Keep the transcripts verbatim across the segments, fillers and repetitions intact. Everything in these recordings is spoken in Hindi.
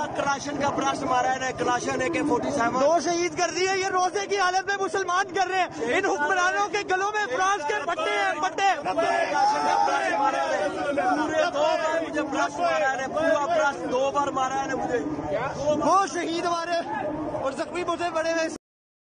कलाशन का ब्लास्ट मारा है, कलाशन है के फोर्टी सेवन दो शहीद कर दिए। ये रोजे की हालत में मुसलमान कर रहे हैं। इन हुक्मरानों के गलों में फ्रांस के पट्टे हैं, पट्टे। कलाशन का ब्लास्ट मारा है, पूरे दो बार मुझे ब्लास्ट मारा है, पूरा ब्लास्ट दो बार मारा है मुझे। वो शहीद हमारे और जख्मी मुझे बड़े हुए।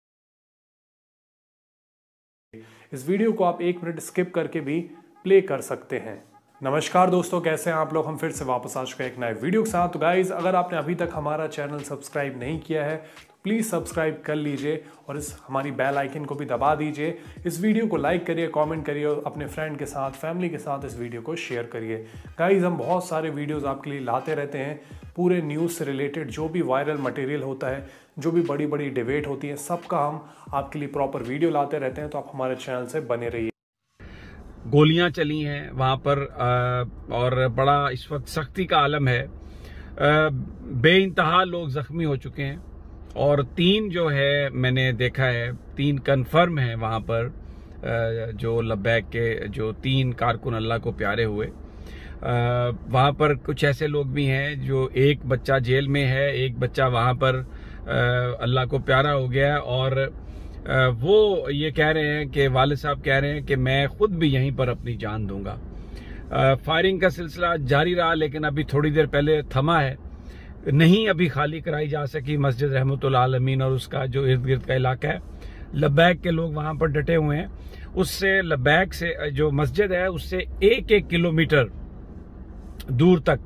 इस वीडियो को आप एक मिनट स्किप करके भी प्ले कर सकते हैं। नमस्कार दोस्तों, कैसे हैं आप लोग। हम फिर से वापस आ चुके हैं एक नए वीडियो के साथ। तो गाइज, अगर आपने अभी तक हमारा चैनल सब्सक्राइब नहीं किया है तो प्लीज़ सब्सक्राइब कर लीजिए और इस हमारी बेल आइकन को भी दबा दीजिए। इस वीडियो को लाइक करिए, कमेंट करिए और अपने फ्रेंड के साथ, फैमिली के साथ इस वीडियो को शेयर करिए। गाइज, हम बहुत सारे वीडियोज़ आपके लिए लाते रहते हैं। पूरे न्यूज़ से रिलेटेड जो भी वायरल मटेरियल होता है, जो भी बड़ी बड़ी डिबेट होती है, सबका हम आपके लिए प्रॉपर वीडियो लाते रहते हैं। तो आप हमारे चैनल से बने रहिए। गोलियां चली हैं वहाँ पर और बड़ा इस वक्त सख्ती का आलम है। बेइंतहा लोग जख्मी हो चुके हैं और तीन जो है मैंने देखा है, तीन कन्फर्म हैं वहाँ पर, जो लब्बैक के जो तीन कारकुन अल्लाह को प्यारे हुए। वहाँ पर कुछ ऐसे लोग भी हैं जो, एक बच्चा जेल में है, एक बच्चा वहाँ पर अल्लाह को प्यारा हो गया और वो ये कह रहे हैं कि वालिद साहब कह रहे हैं कि मैं खुद भी यहीं पर अपनी जान दूंगा। फायरिंग का सिलसिला जारी रहा, लेकिन अभी थोड़ी देर पहले थमा है, नहीं अभी खाली कराई जा सकी मस्जिद रहमतुल आलमीन और उसका जो इर्द गिर्द का इलाका है। लब्बैक के लोग वहां पर डटे हुए हैं। उससे लब्बैक से जो मस्जिद है उससे एक एक किलोमीटर दूर तक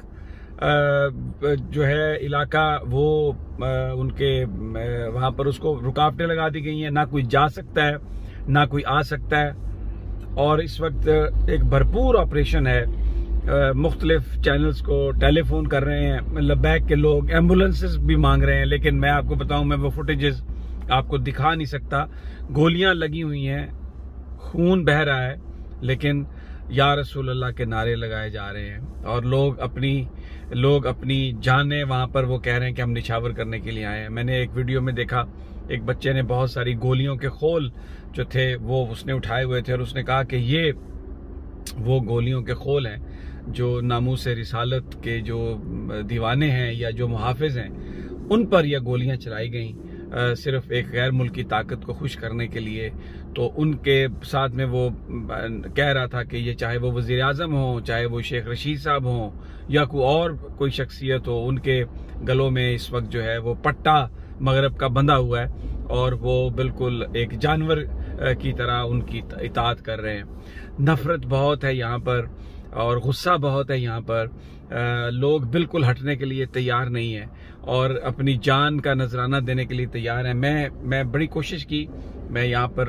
जो है इलाका, वो उनके वहाँ पर उसको रुकावटें लगा दी गई हैं, ना कोई जा सकता है ना कोई आ सकता है। और इस वक्त एक भरपूर ऑपरेशन है। मुख्तलिफ चैनल्स को टेलीफोन कर रहे हैं लब्बैक के लोग, एम्बुलेंसेस भी मांग रहे हैं, लेकिन मैं आपको बताऊं, मैं वो फुटेजेस आपको दिखा नहीं सकता। गोलियां लगी हुई हैं, खून बह रहा है, लेकिन या रसूल अल्लाह के नारे लगाए जा रहे हैं और लोग अपनी लोग अपनी जानें वहाँ पर वो कह रहे हैं कि हम निछावर करने के लिए आए हैं। मैंने एक वीडियो में देखा, एक बच्चे ने बहुत सारी गोलियों के खोल जो थे वो उसने उठाए हुए थे और उसने कहा कि ये वो गोलियों के खोल हैं जो नामूस रिसालत के जो दीवाने हैं या जो मुहाफिज हैं उन पर यह गोलियां चलाई गईं, सिर्फ एक गैर मुल्की ताकत को खुश करने के लिए। तो उनके साथ में वो कह रहा था कि ये चाहे वो वज़ीर आज़म हो, चाहे वो शेख रशीद साहब हों या कोई और कोई शख्सियत हो, उनके गलों में इस वक्त जो है वो पट्टा मगरब का बंधा हुआ है और वो बिल्कुल एक जानवर की तरह उनकी इताअत कर रहे हैं। नफरत बहुत है यहाँ पर और गुस्सा बहुत है यहाँ पर। आ, लोग बिल्कुल हटने के लिए तैयार नहीं है और अपनी जान का नजराना देने के लिए तैयार है। मैं मैं बड़ी कोशिश की, मैं यहाँ पर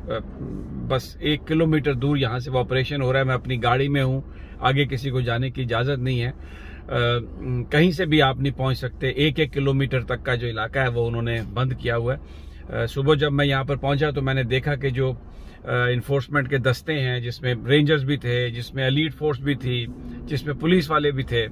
बस एक किलोमीटर दूर यहाँ से वो ऑपरेशन हो रहा है, मैं अपनी गाड़ी में हूँ, आगे किसी को जाने की इजाज़त नहीं है। आ, कहीं से भी आप नहीं पहुँच सकते। एक एक किलोमीटर तक का जो इलाका है वो उन्होंने बंद किया हुआ है। सुबह जब मैं यहाँ पर पहुँचा तो मैंने देखा कि जो इन्फोर्समेंट के दस्ते हैं, जिसमें रेंजर्स भी थे, जिसमें एलीट फोर्स भी थी, जिसमें पुलिस वाले भी थे,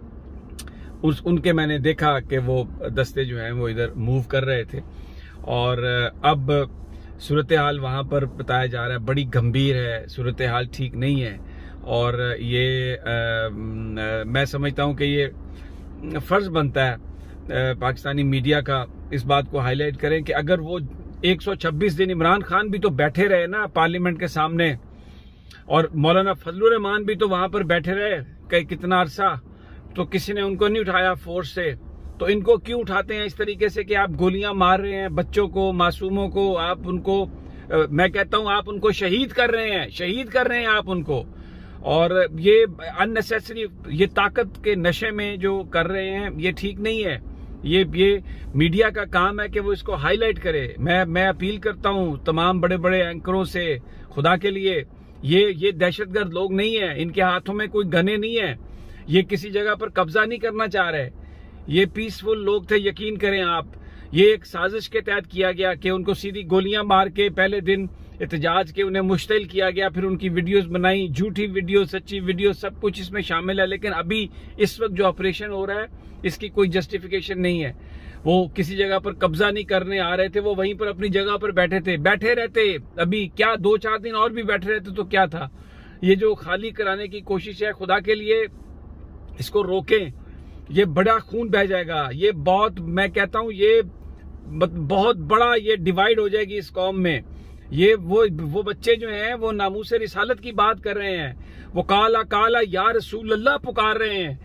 उस उनके मैंने देखा कि वो दस्ते जो हैं वो इधर मूव कर रहे थे। और अब सूरत हाल वहाँ पर बताया जा रहा है बड़ी गंभीर है, सूरत हाल ठीक नहीं है। और ये आ, आ, मैं समझता हूँ कि ये फ़र्ज़ बनता है आ, पाकिस्तानी मीडिया का इस बात को हाईलाइट करें कि अगर वो एक सौ छब्बीस दिन, इमरान खान भी तो बैठे रहे ना पार्लियामेंट के सामने और मौलाना फजलुर रहमान भी तो वहां पर बैठे रहे कई कितना अरसा, तो किसी ने उनको नहीं उठाया फोर्स से। तो इनको क्यों उठाते हैं इस तरीके से कि आप गोलियां मार रहे हैं बच्चों को, मासूमों को, आप उनको आ, मैं कहता हूं आप उनको शहीद कर रहे हैं, शहीद कर रहे हैं आप उनको। और ये अननेसेसरी, ये ताकत के नशे में जो कर रहे हैं ये ठीक नहीं है। ये ये मीडिया का काम है कि वो इसको हाईलाइट करे। मैं मैं अपील करता हूं तमाम बड़े बड़े एंकरों से, खुदा के लिए, ये ये दहशतगर्द लोग नहीं है, इनके हाथों में कोई गने नहीं है, ये किसी जगह पर कब्जा नहीं करना चाह रहे, ये पीसफुल लोग थे, यकीन करें आप। ये एक साजिश के तहत किया गया कि उनको सीधी गोलियां मार के पहले दिन एहतजाज के उन्हें मुश्तिल किया गया, फिर उनकी वीडियोस बनाई, झूठी वीडियो, सच्ची वीडियो, सब कुछ इसमें शामिल है। लेकिन अभी इस वक्त जो ऑपरेशन हो रहा है इसकी कोई जस्टिफिकेशन नहीं है। वो किसी जगह पर कब्जा नहीं करने आ रहे थे, वो वहीं पर अपनी जगह पर बैठे थे, बैठे रहते। अभी क्या दो चार दिन और भी बैठे रहते तो क्या था। ये जो खाली कराने की कोशिश है, खुदा के लिए इसको रोकें। ये बड़ा खून बह जाएगा। ये बहुत, मैं कहता हूं ये बहुत बड़ा ये डिवाइड हो जाएगी इस कौम में। ये वो वो बच्चे जो हैं वो नामूस रिसालत की बात कर रहे हैं, वो काला काला या रसूल अल्लाह पुकार रहे हैं।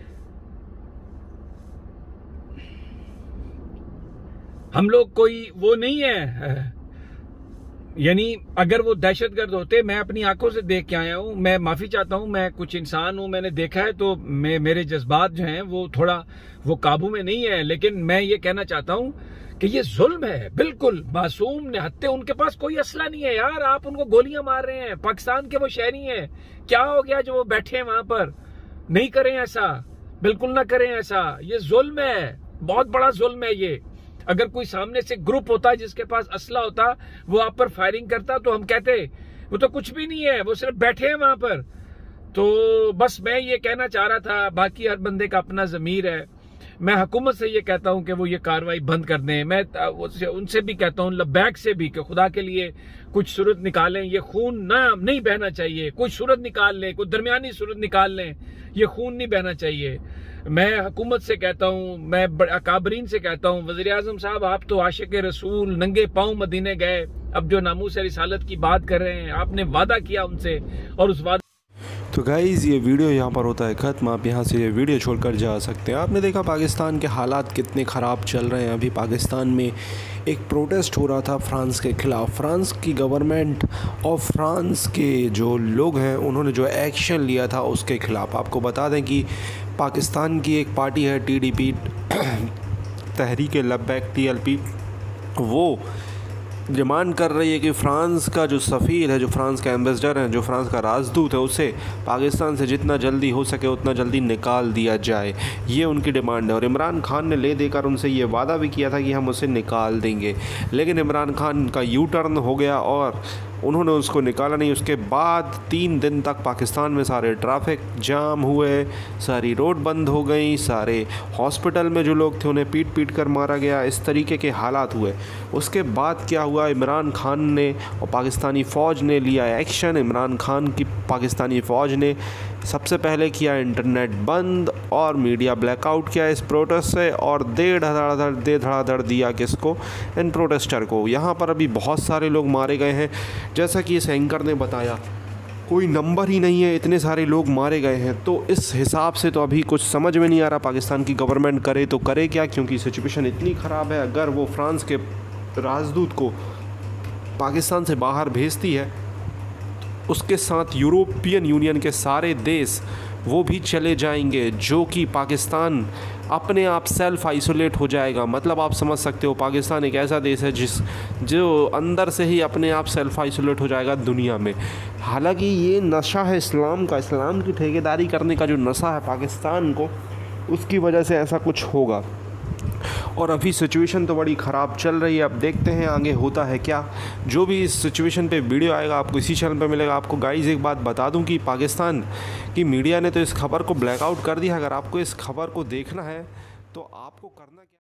हम लोग कोई वो नहीं है, यानी अगर वो दहशतगर्द होते, मैं अपनी आंखों से देख के आया हूं, मैं माफी चाहता हूं, मैं कुछ इंसान हूं, मैंने देखा है, तो मैं, मेरे जज्बात जो हैं वो थोड़ा वो काबू में नहीं है। लेकिन मैं ये कहना चाहता हूं कि ये जुल्म है, बिल्कुल मासूम निहत्ते, उनके पास कोई असला नहीं है यार, आप उनको गोलियां मार रहे हैं। पाकिस्तान के वो शहरी हैं, क्या हो गया जो वो बैठे हैं वहां पर? नहीं करें ऐसा, बिल्कुल ना करें ऐसा। ये जुल्म है, बहुत बड़ा जुल्म है ये। अगर कोई सामने से ग्रुप होता जिसके पास असला होता, वो आप पर फायरिंग करता, तो हम कहते वो तो कुछ भी नहीं है, वो सिर्फ बैठे हैं वहां पर। तो बस मैं ये कहना चाह रहा था, बाकी हर बंदे का अपना ज़मीर है। मैं हुकूमत से ये कहता हूं कि वो ये कार्रवाई बंद कर दें। मैं उनसे भी कहता हूं, लब्बैक से भी, कि खुदा के लिए कुछ सूरत निकालें, ये खून ना नहीं बहना चाहिए। कोई सूरत निकाल लें, कोई दरमियानी सूरत निकाल लें, ये खून नहीं बहना चाहिए। मैं हुकूमत से कहता हूं, मैं अकाबरीन से कहता हूं, वज़ीर आज़म साहब आप तो आशिक रसूल, नंगे पांव मदीने गए, अब जो नामूस रिसालत की बात कर रहे हैं, आपने वादा किया उनसे और उस वादा। तो गाइज़ ये वीडियो यहाँ पर होता है ख़त्म। आप यहाँ से ये वीडियो छोड़कर जा सकते हैं। आपने देखा पाकिस्तान के हालात कितने ख़राब चल रहे हैं। अभी पाकिस्तान में एक प्रोटेस्ट हो रहा था फ्रांस के ख़िलाफ़। फ्रांस की गवर्नमेंट और फ्रांस के जो लोग हैं उन्होंने जो एक्शन लिया था उसके ख़िलाफ़। आपको बता दें कि पाकिस्तान की एक पार्टी है T D P, Tehreek Labbaik, T L P, वो डिमांड कर रही है कि फ़्रांस का जो सफ़ीर है, जो फ़्रांस का एम्बेसडर है, जो फ़्रांस का राजदूत है, उसे पाकिस्तान से जितना जल्दी हो सके उतना जल्दी निकाल दिया जाए। ये उनकी डिमांड है। और इमरान खान ने ले देकर उनसे ये वादा भी किया था कि हम उसे निकाल देंगे, लेकिन इमरान खान का यू टर्न हो गया और उन्होंने उसको निकाला नहीं। उसके बाद तीन दिन तक पाकिस्तान में सारे ट्रैफिक जाम हुए, सारी रोड बंद हो गई, सारे हॉस्पिटल में जो लोग थे उन्हें पीट पीट कर मारा गया, इस तरीके के हालात हुए। उसके बाद क्या हुआ, इमरान खान ने और पाकिस्तानी फ़ौज ने लिया एक्शन। इमरान खान की पाकिस्तानी फ़ौज ने सबसे पहले किया इंटरनेट बंद और मीडिया ब्लैकआउट किया इस प्रोटेस्ट से, और दे धड़ाधड़ दे धड़ाधड़ दिया किसको, इन प्रोटेस्टर को। यहाँ पर अभी बहुत सारे लोग मारे गए हैं, जैसा कि इस एंकर ने बताया, कोई नंबर ही नहीं है, इतने सारे लोग मारे गए हैं। तो इस हिसाब से तो अभी कुछ समझ में नहीं आ रहा पाकिस्तान की गवर्नमेंट करे तो करे क्या, क्योंकि सिचुएशन इतनी ख़राब है। अगर वो फ्रांस के राजदूत को पाकिस्तान से बाहर भेजती है, उसके साथ यूरोपियन यूनियन के सारे देश वो भी चले जाएंगे, जो कि पाकिस्तान अपने आप सेल्फ आइसोलेट हो जाएगा। मतलब आप समझ सकते हो, पाकिस्तान एक ऐसा देश है जिस जो अंदर से ही अपने आप सेल्फ आइसोलेट हो जाएगा दुनिया में। हालांकि ये नशा है इस्लाम का, इस्लाम की ठेकेदारी करने का जो नशा है पाकिस्तान को, उसकी वजह से ऐसा कुछ होगा। और अभी सिचुएशन तो बड़ी ख़राब चल रही है। अब देखते हैं आगे होता है क्या। जो भी इस सिचुएशन पे वीडियो आएगा आपको इसी चैनल पे मिलेगा। आपको गाइस एक बात बता दूं कि पाकिस्तान की मीडिया ने तो इस खबर को ब्लैकआउट कर दिया। अगर आपको इस खबर को देखना है तो आपको करना क्या